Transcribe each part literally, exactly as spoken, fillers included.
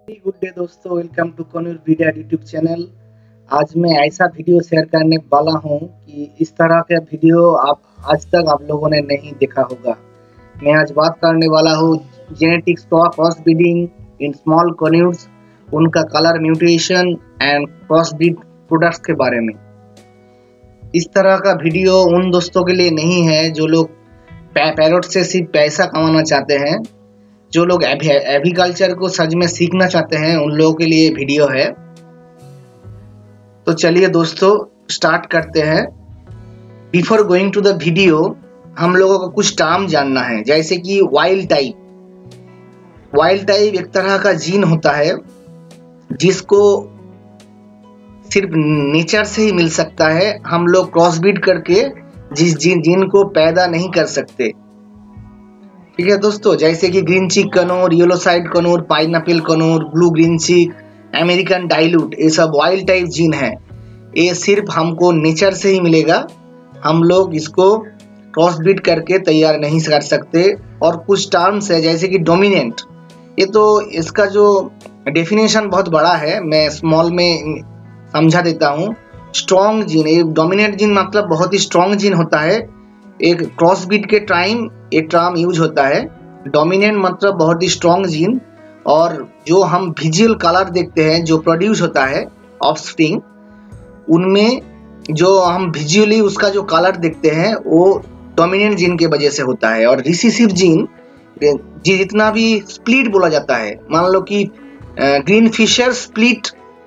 Good day दोस्तों, welcome to conure video YouTube channel. आज मैं ऐसा वीडियो शेयर करने वाला हूं कि इस तरह का वीडियो आप आज तक आप लोगों ने नहीं देखा होगा। मैं आज बात करने वाला हूं genetics cross breeding in small conures, उनका colour mutation and cross breed products के बारे में। इस तरह का वीडियो उन दोस्तों के लिए नहीं है जो लोग पैरोट से सिर्फ पैसा कमाना चाहते हैं, जो लोग एग्रीकल्चर को सच में सीखना चाहते हैं, उन लोगों के लिए वीडियो है। तो चलिए दोस्तों स्टार्ट करते हैं। Before going to the video, हम लोगों को कुछ टर्म जानना है, जैसे कि वाइल्ड टाइप। वाइल्ड टाइप एक तरह का जीन होता है जिसको सिर्फ नेचर से ही मिल सकता है। हम लोग क्रॉसब्रीड करके जिस जीन जीन को पैदा नहीं कर सकते, ठीक है दोस्तों। जैसे कि green cheek conure, yellow side conure, pineapple conure, blue green cheek, American dilute, ये सब वाइल्ड टाइप जीन है। ये सिर्फ हमको नेचर से ही मिलेगा, हम लोग इसको क्रॉसब्रीड करके तैयार नहीं कर सकते। और कुछ टर्म्स है जैसे कि डोमिनेंट, ये तो इसका जो डेफिनेशन बहुत बड़ा है, मैं स्मॉल में समझा देता हूँ। स्ट्रॉन्ग जीन, ये डोमिनेंट जीन मतलब बहुत ही स्ट्रॉन्ग जीन होता है। एक क्रॉसब्रीड के टाइम एक टर्म यूज होता है। डोमिनेंट मतलब बहुत ही स्ट्रॉन्ग जीन, और जो हम विजुअल कलर देखते हैं जो प्रोड्यूस होता है ऑफस्प्रिंग, उनमें जो हम विजुअली उसका जो कलर देखते हैं वो डोमिनेंट जीन के वजह से होता है। और रिसेसिव जीन जितना भी स्प्लिट बोला जाता है, मान लो कि ग्रीन फिशर स्प्लिट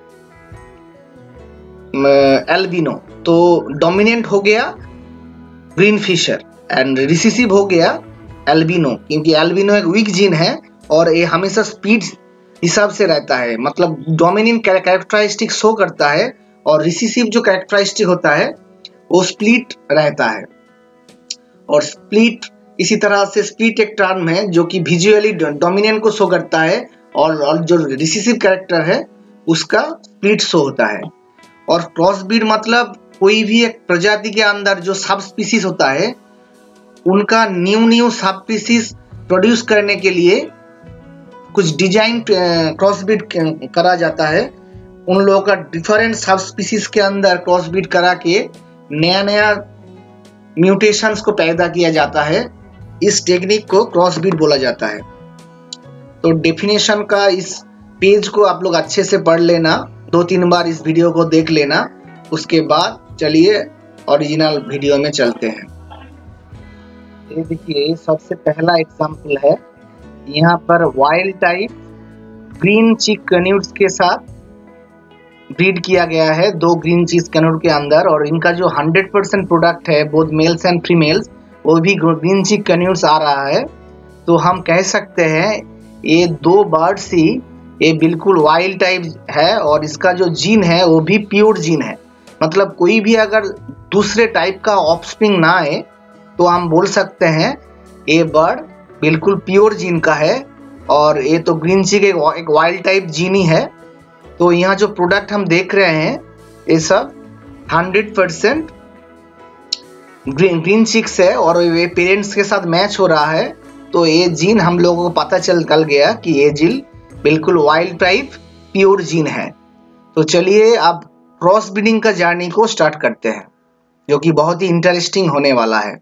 एल्बिनो, तो डोमिनेंट हो गया ग्रीन फिशर एंड रिसेसिव हो गया एल्बिनो, क्योंकि एल्बिनो एक वीक जीन है और ये हमेशा स्पीड हिसाब से रहता है, मतलब डोमिनेंट कैरेक्टरिस्टिक शो करता है, और रिसेसिव जो कैरेक्टरिस्टिक होता है वो स्प्लिट रहता है। और स्प्लिट इसी तरह से स्प्लिट एक टर्म है जो कि विजुअली डोमिनेंट को शो करता है, और, और जो रिसेसिव कैरेक्टर है उसका स्प्लिट शो होता है। और क्रॉसब्रीड मतलब कोई भी एक प्रजाति के अंदर जो सब स्पीसीज होता है, उनका new new sub species produce करने के लिए कुछ डिजाइन क्रॉसब्रीड करा जाता है। उन लोगों का डिफरेंट सब स्पीसीज के अंदर क्रॉसब्रीड करा के नया नया म्यूटेशंस को पैदा किया जाता है। इस टेक्निक को क्रॉसब्रीड बोला जाता है। तो डेफिनेशन का इस पेज को आप लोग अच्छे से पढ़ लेना, दो तीन बार इस वीडियो को देख लेना, उसके बाद चलिए ओरिजिनल वीडियो में चलते हैं। ये देखिए सबसे पहला एग्जांपल है, यहाँ पर वाइल्ड टाइप ग्रीन चिक कन्यूर्स के साथ ब्रीड किया गया है, दो ग्रीन चिक कन्यूर के अंदर। और इनका जो हंड्रेड परसेंट प्रोडक्ट है बोथ मेल्स एंड फीमेल्स, वो भी ग्रीन चिक कन्यूर्स आ रहा है। तो हम कह सकते हैं ये दो बर्ड्स ही ये बिल्कुल वाइल्ड टाइप है, और इसका जो जीन है वो भी प्योर जीन है। मतलब कोई भी अगर दूसरे टाइप का ऑफस्प्रिंग ना आए तो हम बोल सकते हैं ये बर्ड बिल्कुल प्योर जीन का है। और ये तो ग्रीन चिक एक, एक वाइल्ड टाइप जीन ही है। तो यहाँ जो प्रोडक्ट हम देख रहे हैं ये सब hundred percent green green cheeks है, और ये पेरेंट्स के साथ मैच हो रहा है। तो ये जीन हम लोगों को पता चल कल गया कि ये जीन बिल्कुल वाइल्ड टाइप प्योर जीन है। तो चलिए अब क्रॉस ब्रीडिंग का जर्नी को स्टार्ट करते हैं, जो कि बहुत ही इंटरेस्टिंग होने वाला है।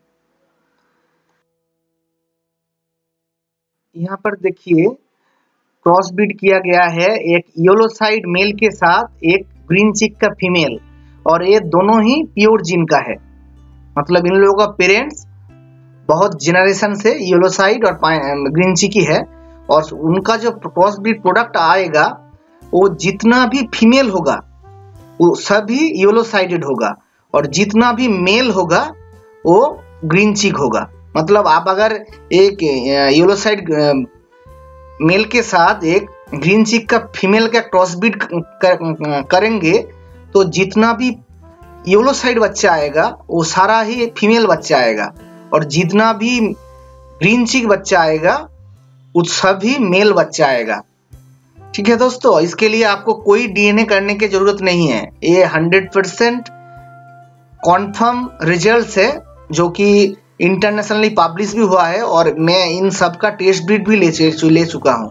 यहाँ पर देखिए क्रॉस ब्रीड किया गया है एक येलो साइड मेल के साथ एक ग्रीन चिक का फीमेल, और ये दोनों ही प्योर जीन का है। मतलब इन लोगों का पेरेंट्स बहुत जनरेशन से येलो साइड और ग्रीन चिक ही है, और उनका जो क्रॉस ब्रीड प्रोडक्ट आएगा वो जितना भी फीमेल होगा वो सभी येलो साइडेड होगा, और जितना भी मेल होगा वो ग्रीन चिक होगा। मतलब आप अगर एक येलो साइड मेल के साथ एक ग्रीन चिक का फीमेल का क्रॉस ब्रीड कर, करेंगे तो जितना भी येलो साइड बच्चा आएगा वो सारा ही फीमेल बच्चा आएगा, और जितना भी ग्रीन चिक बच्चा आएगा वो सभी मेल बच्चा आएगा। ठीक है दोस्तों, इसके लिए आपको कोई डीएनए करने की जरूरत नहीं है। ये हंड्रेड परसेंट कॉन्फर्म रिजल्ट्स है जो कि इंटरनेशनली पब्लिश भी हुआ है, और मैं इन सब का टेस्ट ब्रीड भी ले ले चुका हूँ।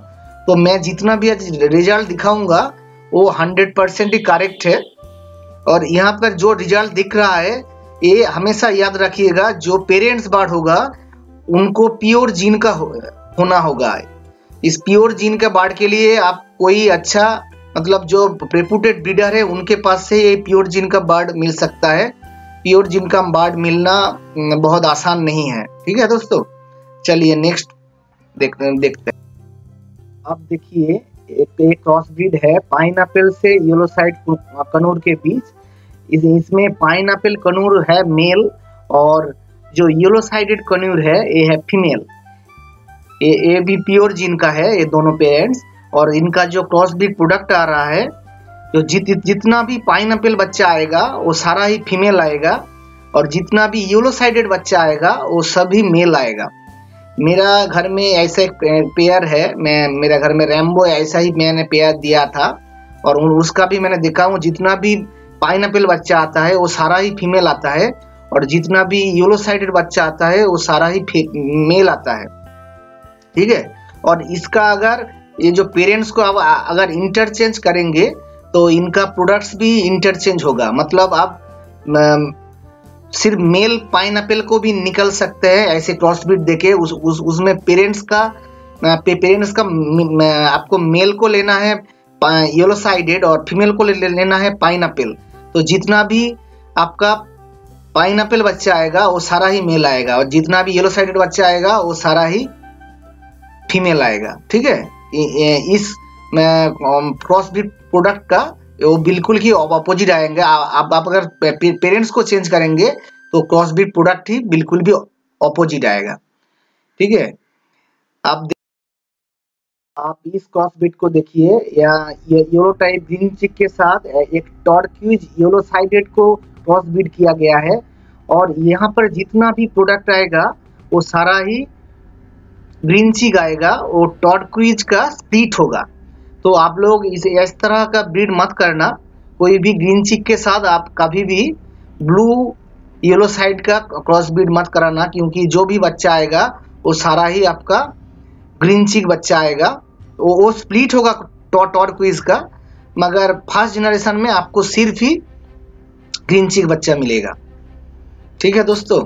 तो मैं जितना भी आज रिजल्ट दिखाऊंगा वो हंड्रेड परसेंट ही करेक्ट है। और यहाँ पर जो रिजल्ट दिख रहा है ये हमेशा याद रखिएगा, जो पेरेंट्स बर्ड होगा उनको प्योर जीन का हो, होना होगा। इस प्योर जीन के बर्ड के लिए आप कोई अच्छा मतलब जो रेपुटेड ब्रीडर है उनके पास से ये प्योर जीन का बर्ड मिल सकता है। प्योर जीन का बर्ड मिलना बहुत आसान नहीं है। ठीक है दोस्तों, चलिए नेक्स्ट देखते देखते हैं। अब देखिए एक एक क्रॉस ब्रीड है पाइनएप्पल से येलो साइड कनूर के बीच। इस, इसमें पाइनएप्पल कनूर है मेल और जो येलो साइडेड कनूर है ये है फीमेल। ये ये भी प्योर जीन का है ये दोनों पेरेंट्स। और इनका जो क्रॉस ब्रीड प्रोडक्ट आ रहा है, जो जित जितना भी पाइनएप्पल बच्चा आएगा वो सारा ही फीमेल आएगा, और जितना भी येलो साइडेड बच्चा आएगा वो सभी मेल आएगा। मेरा घर में ऐसा एक पेयर है, मैं मेरा घर में रैम्बो ऐसा ही मैंने पेयर दिया था, और उसका भी मैंने देखा हूँ जितना भी पाइनएप्पल बच्चा आता है वो सारा ही फीमेल आता है, और जितना भी येलो साइडेड बच्चा आता है वो सारा ही मेल आता है। ठीक है, और इसका अगर ये जो पेरेंट्स को अब अगर इंटरचेंज करेंगे तो इनका प्रोडक्ट्स भी इंटरचेंज होगा। मतलब आप सिर्फ मेल पाइनएप्पल को भी निकल सकते हैं ऐसे क्रॉस ब्रीड देके। उस, उस उसमें पेरेंट्स का पेरेंट्स का आपको मेल को लेना है येलो साइडेड और फीमेल को ले लेना है पाइनएप्पल। तो जितना भी आपका पाइनएप्पल बच्चा आएगा वो सारा ही मेल आएगा, और जितना भी येलो साइडेड बच्चा आएगा वो सारा ही फीमेल आएगा। ठीक है, इस क्रॉस ब्रीड प्रोडक्ट का वो बिल्कुल ही अपोजिट आएंगे। आप आप अगर पेरेंट्स को चेंज करेंगे तो क्रॉस ब्रीड प्रोडक्ट ही बिल्कुल भी अपोजिट आएगा। ठीक है, आप आप इस क्रॉस ब्रीड को देखिए, या येलो टाइप ग्रीन चिक के साथ एक टर्क्यूज येलो साइडेड को क्रॉस ब्रीड किया गया है, और यहाँ पर जितना भी प्रोडक्ट आएगा वो सारा ही ग्रीन चिक आएगा, वो टर्क्यूज का स्प्लिट होगा। तो आप लोग इस इस तरह का ब्रीड मत करना, कोई भी ग्रीन चिक के साथ आप कभी भी ब्लू येलो साइड का क्रॉस ब्रीड मत कराना, क्योंकि जो भी बच्चा आएगा वो सारा ही आपका ग्रीन चिक बच्चा आएगा। वो वो स्प्लिट होगा टर्क्यूज का, मगर फर्स्ट जनरेशन में आपको सिर्फ ही ग्रीन चिक बच्चा मिलेगा। ठीक है दोस्तों,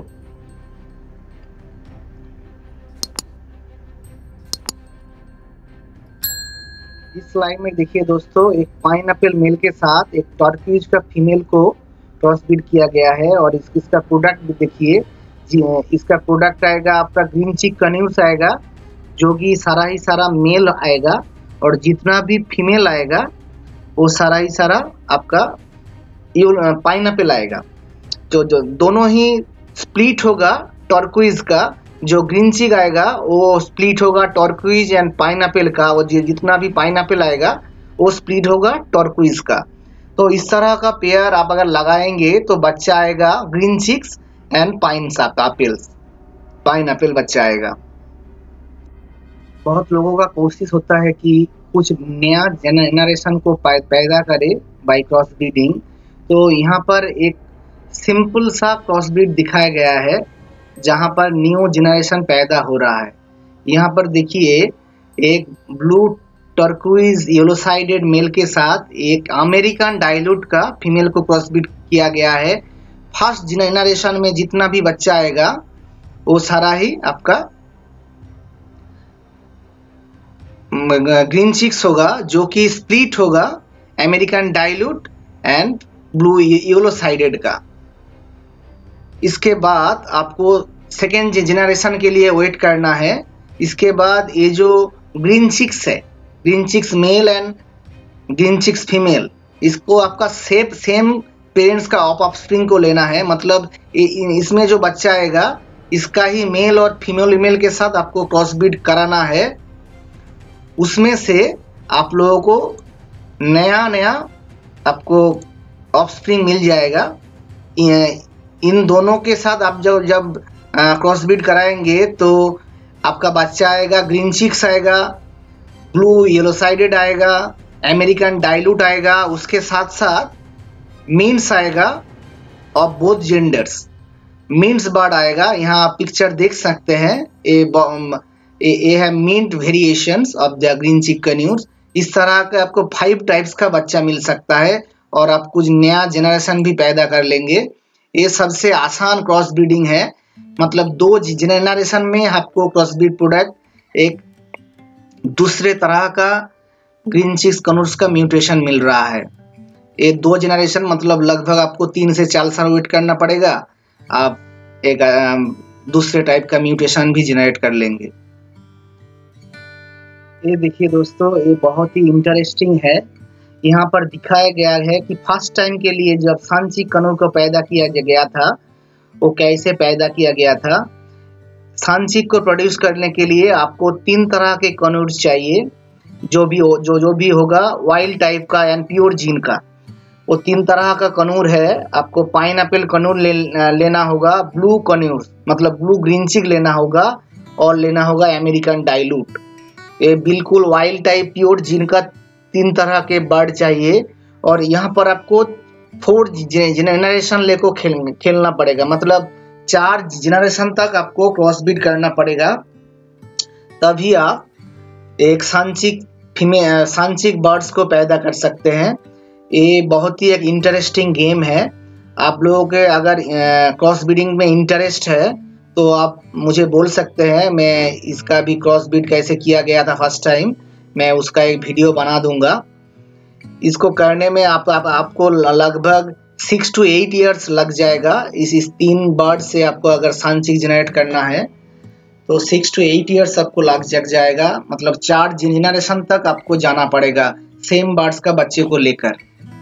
इस स्लाइड में देखिए दोस्तों, एक पाइनएप्पल मेल के साथ एक टर्क्यूज का फीमेल को क्रॉस ब्रीड किया गया है, और इस, इसका प्रोडक्ट भी देखिए। इसका प्रोडक्ट आएगा आपका ग्रीन चिक कन्यूस आएगा, जो कि सारा ही सारा मेल आएगा, और जितना भी फीमेल आएगा वो सारा ही सारा आपका पाइनएप्पल आएगा। जो जो दोनों ही स्प्लिट होगा टर्क्यूज का, जो ग्रीन चिक आएगा वो स्प्लिट होगा टर्क्यूज एंड पाइनएप्पल का, और जितना भी पाइनएप्पल आएगा वो स्प्लिट होगा टर्क्यूज का। तो इस तरह का पेयर आप अगर लगाएंगे तो बच्चा आएगा green cheeks and pineapples, pineapple बच्चा आएगा। बहुत लोगों का कोशिश होता है कि कुछ नया जनरेशन को पैदा करे बाय क्रॉस ब्रीडिंग। तो यहाँ पर एक सिंपल सा क्रॉस ब्रीड दिखाया गया है जहाँ पर न्यू जनरेशन पैदा हो रहा है। यहाँ पर देखिए, एक blue turquoise yellow sided male के साथ एक अमेरिकन डाइल्यूट का फीमेल को क्रॉस ब्रीड किया गया है। फर्स्ट जनरेशन में जितना भी बच्चा आएगा वो सारा ही आपका ग्रीन चिक्स होगा, जो कि स्प्लिट होगा American dilute and blue yellow sided का। इसके बाद आपको सेकेंड जनरेशन के लिए वेट करना है। इसके बाद ये जो ग्रीन चिक्स है, green cheeks male and green cheeks female, इसको आपका सेम सेम पेरेंट्स का ऑफ ऑफस्प्रिंग को लेना है। मतलब इसमें जो बच्चा आएगा इसका ही मेल और फीमेल ईमेल के साथ आपको क्रॉस ब्रीड कराना है। उसमें से आप लोगों को नया नया आपको ऑफस्प्रिंग मिल जाएगा। इन दोनों के साथ आप जब जब क्रॉस ब्रीड कराएंगे तो आपका बच्चा आएगा ग्रीन चिक्स आएगा, ब्लू येलो साइडेड आएगा, अमेरिकन डाइल्यूट आएगा, उसके साथ साथ मीन्स आएगा of both genders, means bird आएगा। यहाँ आप पिक्चर देख सकते हैं, ये ये ये है mint variations of the green cheek conures. इस तरह के आपको फाइव टाइप्स का बच्चा मिल सकता है और आप कुछ नया जनरेशन भी पैदा कर लेंगे। ये सबसे आसान क्रॉस ब्रीडिंग है, मतलब दो जनरेशन में आपको क्रॉस ब्रीड प्रोडक्ट एक दूसरे तरह का ग्रीन चिक कन्यूर्स का म्यूटेशन मिल रहा है। ये दो जनरेशन मतलब लगभग आपको तीन से चार साल वेट करना पड़ेगा, आप एक दूसरे टाइप का म्यूटेशन भी जनरेट कर लेंगे। ये देखिए दोस्तों, ये बहुत ही इंटरेस्टिंग है। यहाँ पर दिखाया गया है कि फर्स्ट टाइम के लिए जब सन चिक कन्यूर को पैदा किया गया था वो कैसे पैदा किया गया था। सन चिक को प्रोड्यूस करने के लिए आपको तीन तरह के कन्यूर चाहिए, जो भी हो, जो जो भी होगा वाइल्ड टाइप का एंड प्योर जीन का। वो तीन तरह का कन्यूर है। आपको पाइनएप्पल कन्यूर ले, लेना होगा, ब्लू कन्यूर मतलब ब्लू ग्रीन चिक लेना होगा, और लेना होगा अमेरिकन डाइल्यूट। ये बिल्कुल वाइल्ड टाइप प्योर जीन का तीन तरह के बर्ड चाहिए। और यहाँ पर आपको फोर जनरेशन लेको खेल खेलना पड़ेगा, मतलब चार जनरेशन तक आपको क्रॉस ब्रीड करना पड़ेगा, तभी आप एक सन चिक फीमेल सन चिक बर्ड्स को पैदा कर सकते हैं। ये बहुत ही एक इंटरेस्टिंग गेम है। आप लोगों के अगर क्रॉस ब्रीडिंग में इंटरेस्ट है तो आप मुझे बोल सकते हैं, मैं इसका भी क्रॉस ब्रीड कैसे किया गया था फर्स्ट टाइम, मैं उसका एक वीडियो बना दूंगा। इसको करने में आप, आप आपको लगभग सिक्स टू एट इयर्स लग जाएगा। इस इस तीन बर्ड से आपको अगर सन चिक जनरेट करना है तो सिक्स टू एट इयर्स आपको लग जग जाएगा, मतलब चार जनरेशन तक आपको जाना पड़ेगा सेम बर्ड्स का बच्चे को लेकर।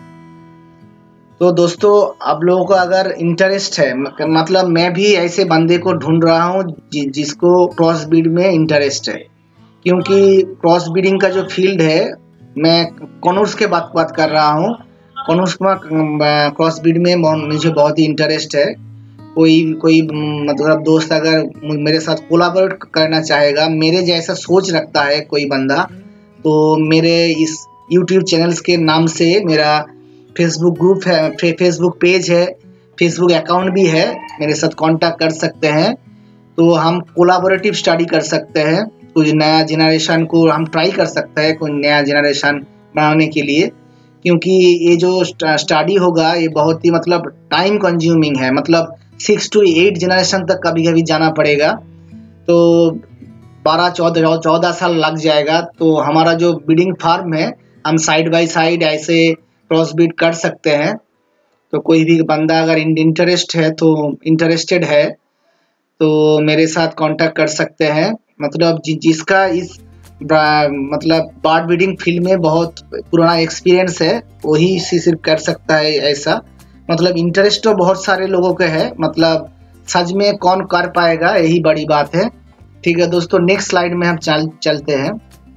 तो दोस्तों, आप लोगों को अगर इंटरेस्ट है, मतलब मैं भी ऐसे बंदे को ढूंढ रहा हूँ जि, जिसको क्रॉस ब्रीड में इंटरेस्ट है, क्योंकि क्रॉस ब्रीडिंग का जो फील्ड है, मैं कन्यूर्स के बात बात कर रहा हूँ। कन्यूर्स में क्रॉस ब्रीड में मुझे बहुत ही इंटरेस्ट है। कोई कोई मतलब दोस्त अगर मेरे साथ कोलैबोरेट करना चाहेगा, मेरे जैसा सोच रखता है कोई बंदा, तो मेरे इस यूट्यूब चैनल्स के नाम से मेरा फेसबुक ग्रुप है, फे, फेसबुक पेज है, फेसबुक अकाउंट भी है, मेरे साथ कांटेक्ट कर सकते हैं। तो हम कोलैबोरेटिव स्टडी कर सकते हैं, कुछ नया जनरेशन को हम ट्राई कर सकते हैं, कोई नया जनरेशन बनाने के लिए, क्योंकि ये जो स्टडी होगा ये बहुत ही मतलब टाइम कंज्यूमिंग है, मतलब सिक्स टू एट जनरेशन तक कभी कभी जाना पड़ेगा, तो बारह चौदह चौदह साल लग जाएगा। तो हमारा जो ब्रीडिंग फार्म है, हम साइड बाय साइड ऐसे क्रॉस ब्रीड कर सकते हैं। तो कोई भी बंदा अगर इंटरेस्ट है तो इंटरेस्टेड है तो मेरे साथ कांटेक्ट कर सकते हैं। मतलब जि, जिसका इस मतलब बर्ड ब्रीडिंग फील्ड में बहुत पुराना एक्सपीरियंस है वही सिर्फ कर सकता है ऐसा। मतलब इंटरेस्ट तो बहुत सारे लोगों के है, मतलब सच में कौन कर पाएगा, यही बड़ी बात है। ठीक है दोस्तों, नेक्स्ट स्लाइड में हम चल चलते हैं।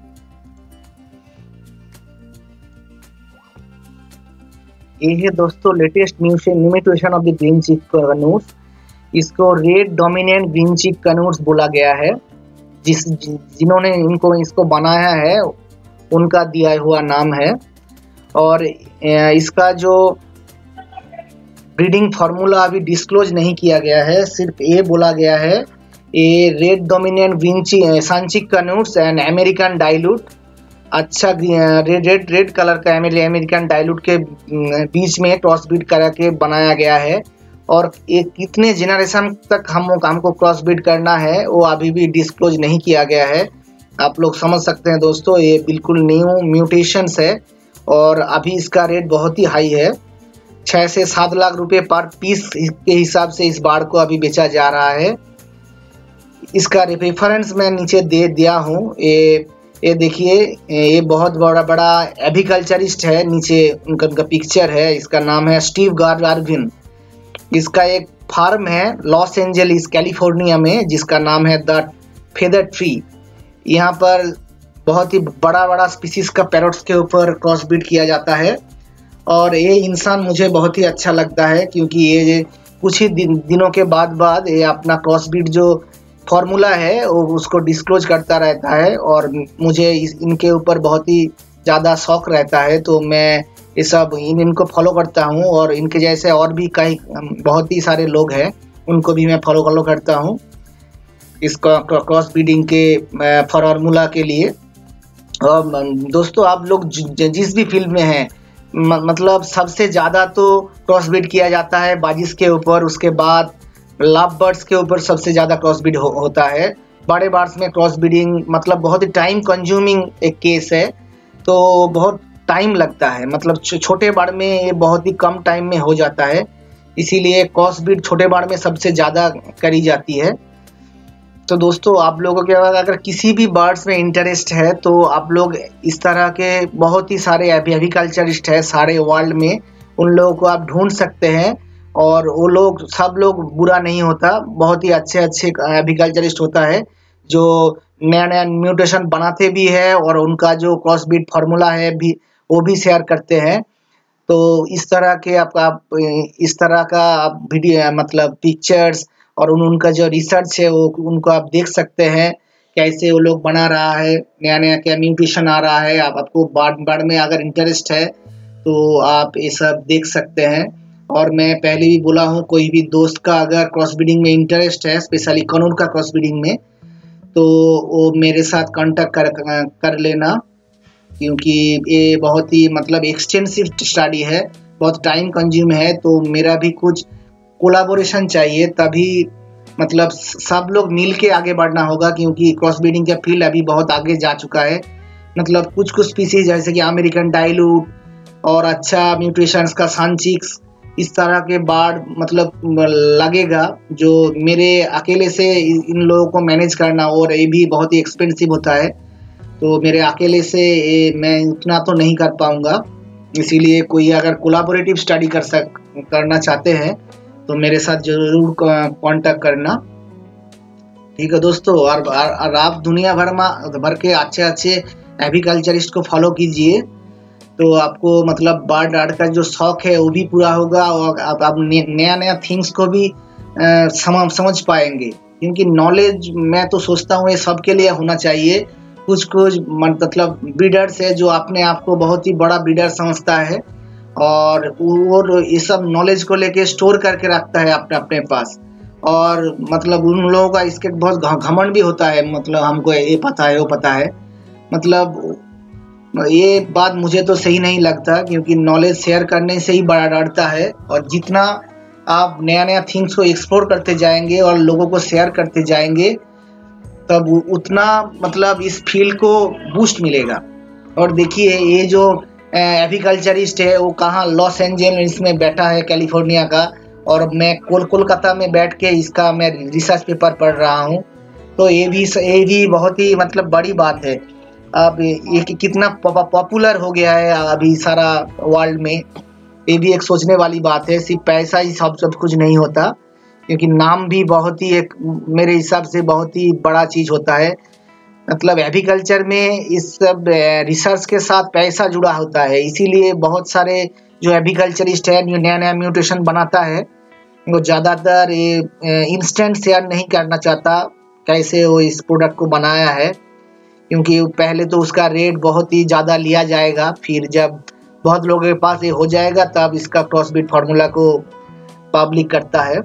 ये है दोस्तों latest mutation of the green cheek conures. इसको रेड डोमिनेंट ग्रीन चिक कन्यूर्स बोला गया है। जिस जिन्होंने इनको इसको बनाया है उनका दिया हुआ नाम है। और इसका जो ब्रीडिंग फार्मूला अभी डिस्क्लोज नहीं किया गया है, सिर्फ ये बोला गया है ये red dominant green cheek sun cheek conures and American dilute, अच्छा रेड रेड रेड कलर का अमेरिकन डाइल्यूट के बीच में क्रॉस ब्रीड करके बनाया गया है। और ये कितने जनरेशन तक हम हमको क्रॉस ब्रीड करना है वो अभी भी डिस्क्लोज नहीं किया गया है। आप लोग समझ सकते हैं दोस्तों, ये बिल्कुल न्यू म्यूटेशंस है और अभी इसका रेट बहुत ही हाई है। छः से सात लाख रुपए पर पीस के हिसाब से इस बाड़ को अभी बेचा जा रहा है। इसका रेफरेंस मैं नीचे दे दिया हूँ। ये ये देखिए, ये बहुत बड़ा बड़ा एग्रीकल्चरिस्ट है, नीचे उनका उनका पिक्चर है। इसका नाम है स्टीव गार्विन। इसका एक फार्म है लॉस एंजलिस कैलिफोर्निया में, जिसका नाम है द फेदर ट्री। यहाँ पर बहुत ही बड़ा बड़ा स्पीसीज का पैरोट्स के ऊपर क्रॉस ब्रीड किया जाता है। और ये इंसान मुझे बहुत ही अच्छा लगता है, क्योंकि ये कुछ ही दिन, दिनों के बाद बाद ये अपना क्रॉस ब्रीड जो फॉर्मूला है वो उसको डिस्क्लोज करता रहता है। और मुझे इस, इनके ऊपर बहुत ही ज़्यादा शौक रहता है, तो मैं ये सब इन इनको फॉलो करता हूँ। और इनके जैसे और भी कई बहुत ही सारे लोग हैं, उनको भी मैं फॉलो फॉलो करता हूँ। इस क्रॉस ब्रीडिंग के फार्मूला के लिए। और दोस्तों आप लोग जिस भी फील्ड में हैं, मतलब सबसे ज़्यादा तो क्रॉस ब्रीड किया जाता है बाजिस के ऊपर, उसके बाद लव बर्ड्स के ऊपर सबसे ज़्यादा क्रॉस ब्रीड हो, होता है। बड़े बर्ड्स में क्रॉस ब्रीडिंग मतलब बहुत ही टाइम कंज्यूमिंग एक केस है, तो बहुत टाइम लगता है। मतलब छोटे बाड़ में ये बहुत ही कम टाइम में हो जाता है, इसीलिए क्रॉस ब्रीड छोटे बाड़ में सबसे ज़्यादा करी जाती है। तो दोस्तों आप लोगों के अगर किसी भी बर्ड्स में इंटरेस्ट है तो आप लोग इस तरह के बहुत ही सारे एविकल्चरिस्ट है सारे वर्ल्ड में, उन लोगों को आप ढूंढ सकते हैं। और वो लोग सब लोग बुरा नहीं होता, बहुत ही अच्छे अच्छे एविकल्चरिस्ट होता है जो नया नया म्यूटेशन बनाते भी है और उनका जो क्रॉस ब्रीड फार्मूला है भी वो भी शेयर करते हैं। तो इस तरह के आप, आप इस तरह का आप वीडियो मतलब पिक्चर्स और उन उनका जो रिसर्च है वो उनको आप देख सकते हैं, कैसे वो लोग बना रहा है, नया नया क्या म्यूटेशन आ रहा है। आप आपको बाढ़ बाढ़ में अगर इंटरेस्ट है तो आप ये सब देख सकते हैं। और मैं पहले भी बोला हूँ, कोई भी दोस्त का अगर क्रॉस ब्रीडिंग में इंटरेस्ट है, स्पेशली कानून का क्रॉस ब्रीडिंग में, तो वो मेरे साथ कांटेक्ट कर कर लेना, क्योंकि ये बहुत ही मतलब एक्सटेंसिव स्टडी है, बहुत टाइम कंज्यूम है। तो मेरा भी कुछ कोलाबोरेशन चाहिए, तभी मतलब सब लोग मिल के आगे बढ़ना होगा, क्योंकि क्रॉस ब्रीडिंग का फील्ड अभी बहुत आगे जा चुका है। मतलब कुछ कुछ स्पीसीज जैसे कि अमेरिकन डाइल्यूट और अच्छा म्यूटेशंस का सनचिक्स, इस तरह के बाढ़ मतलब लगेगा जो मेरे अकेले से इन लोगों को मैनेज करना, और ये भी बहुत ही एक्सपेंसिव होता है, तो मेरे अकेले से ये मैं उतना तो नहीं कर पाऊँगा। इसीलिए कोई अगर कोलाबोरेटिव स्टडी कर सक करना चाहते हैं तो मेरे साथ जरूर कांटेक्ट करना, ठीक है दोस्तों। और, और आप दुनिया भर में भर के अच्छे अच्छे एग्रीकल्चरिस्ट को फॉलो कीजिए, तो आपको मतलब बाढ़ डाढ़ का जो शौक है वो भी पूरा होगा, और आप, आप नया नया थिंग्स को भी आ, समझ समझ पाएंगे। क्योंकि नॉलेज मैं तो सोचता हूँ ये सबके लिए होना चाहिए। कुछ कुछ मतलब ब्रीडर्स है जो अपने आप को बहुत ही बड़ा ब्रीडर समझता है और वो ये सब नॉलेज को लेके स्टोर करके रखता है अपने अपने पास, और मतलब उन लोगों का इसके बहुत घमंड भी होता है, मतलब हमको ये पता है वो पता है। मतलब ये बात मुझे तो सही नहीं लगता, क्योंकि नॉलेज शेयर करने से ही बड़ा बढ़ता है, और जितना आप नया नया थिंग्स को एक्सप्लोर करते जाएंगे और लोगों को शेयर करते जाएंगे, तब उतना मतलब इस फील्ड को बूस्ट मिलेगा। और देखिए ये जो एग्रीकल्चरिस्ट है वो कहाँ लॉस एंजल्स में बैठा है, कैलिफोर्निया का, और मैं कोल कोलकाता में बैठ के इसका मैं रिसर्च पेपर पढ़ रहा हूँ। तो ये भी ये भी बहुत ही मतलब बड़ी बात है। अब ये कितना पॉपुलर हो गया है अभी सारा वर्ल्ड में, ये भी एक सोचने वाली बात है। सिर्फ पैसा ही सब सब कुछ नहीं होता, क्योंकि नाम भी बहुत ही एक मेरे हिसाब से बहुत ही बड़ा चीज़ होता है। मतलब एग्रीकल्चर में इस सब रिसर्च के साथ पैसा जुड़ा होता है, इसीलिए बहुत सारे जो एग्रीकल्चरिस्ट है जो नया नया म्यूटेशन बनाता है वो ज़्यादातर ये इंस्टेंट शेयर नहीं करना चाहता कैसे वो इस प्रोडक्ट को बनाया है, क्योंकि पहले तो उसका रेट बहुत ही ज़्यादा लिया जाएगा, फिर जब बहुत लोगों के पास ये हो जाएगा तब इसका क्रॉस ब्रीड फार्मूला को पब्लिक करता है।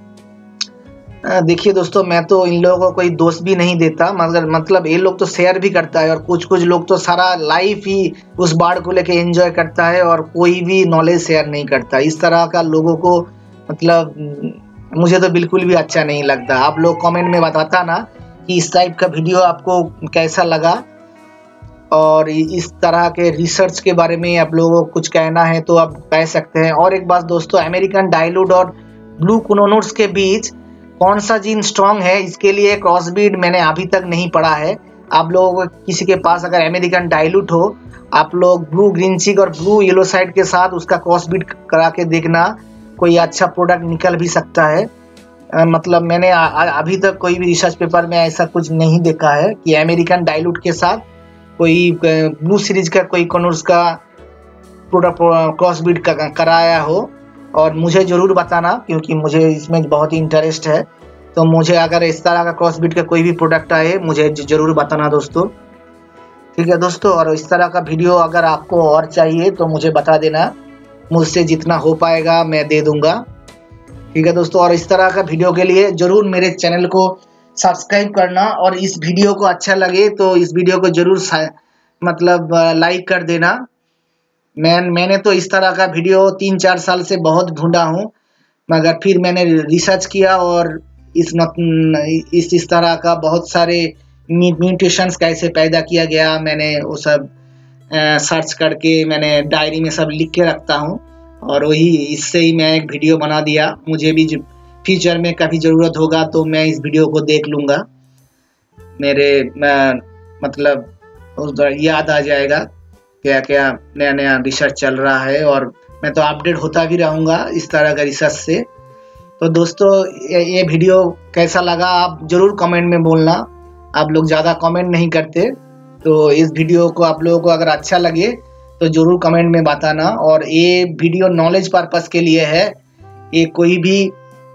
देखिए दोस्तों, मैं तो इन लोगों को कोई दोष भी नहीं देता, मगर मतलब ये लोग तो शेयर भी करता है, और कुछ कुछ लोग तो सारा लाइफ ही उस बाढ़ को लेके एंजॉय करता है और कोई भी नॉलेज शेयर नहीं करता। इस तरह का लोगों को मतलब मुझे तो बिल्कुल भी अच्छा नहीं लगता। आप लोग कमेंट में बताता ना कि इस टाइप का वीडियो आपको कैसा लगा, और इस तरह के रिसर्च के बारे में आप लोगों को कुछ कहना है तो आप कह सकते हैं। और एक बात दोस्तों, अमेरिकन डाइल्यूट और ब्लू कुनोनुट्स के बीच कौन सा जीन स्ट्रॉन्ग है, इसके लिए क्रॉस ब्रीड मैंने अभी तक नहीं पढ़ा है। आप लोगों को किसी के पास अगर अमेरिकन डाइल्यूट हो, आप लोग ब्लू ग्रीन चिक और ब्लू येलो साइड के साथ उसका क्रॉस ब्रीड करा के देखना, कोई अच्छा प्रोडक्ट निकल भी सकता है। आ, मतलब मैंने आ, आ, अभी तक कोई भी रिसर्च पेपर में ऐसा कुछ नहीं देखा है कि अमेरिकन डाइल्यूट के साथ कोई ब्लू सीरीज का कोई कनूर्स का प्रोडक्ट क्रॉस ब्रीड कराया हो। और मुझे ज़रूर बताना, क्योंकि मुझे इसमें बहुत ही इंटरेस्ट है। तो मुझे अगर इस तरह का क्रॉस ब्रीड का कोई भी प्रोडक्ट आए मुझे ज़रूर बताना दोस्तों, ठीक है दोस्तों। और इस तरह का वीडियो अगर आपको और चाहिए तो मुझे बता देना, मुझसे जितना हो पाएगा मैं दे दूंगा, ठीक है दोस्तों। और इस तरह का वीडियो के लिए ज़रूर मेरे चैनल को सब्सक्राइब करना, और इस वीडियो को अच्छा लगे तो इस वीडियो को जरूर मतलब लाइक कर देना। मैं मैंने तो इस तरह का वीडियो तीन चार साल से बहुत ढूंढा हूँ, मगर फिर मैंने रिसर्च किया और इस इस इस तरह का बहुत सारे म्यूटेशंस कैसे पैदा किया गया, मैंने वो सब सर्च करके मैंने डायरी में सब लिख के रखता हूँ, और वही इससे ही मैं एक वीडियो बना दिया। मुझे भी फ्यूचर में कभी ज़रूरत होगा तो मैं इस वीडियो को देख लूँगा, मेरे मैं, मतलब याद आ जाएगा क्या क्या नया नया रिसर्च चल रहा है, और मैं तो अपडेट होता भी रहूँगा इस तरह का रिसर्च से। तो दोस्तों ये वीडियो कैसा लगा आप ज़रूर कमेंट में बोलना, आप लोग ज़्यादा कमेंट नहीं करते, तो इस वीडियो को आप लोगों को अगर अच्छा लगे तो ज़रूर कमेंट में बताना। और ये वीडियो नॉलेज पर्पस के लिए है, ये कोई भी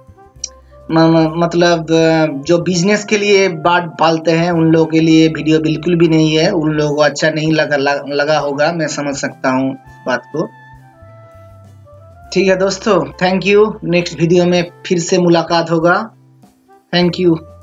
मतलब जो बिजनेस के लिए बात पालते हैं उन लोगों के लिए वीडियो बिल्कुल भी नहीं है। उन लोगों को अच्छा नहीं लगा लगा होगा, मैं समझ सकता हूँ बात को। ठीक है दोस्तों, थैंक यू। नेक्स्ट वीडियो में फिर से मुलाकात होगा। Thank you.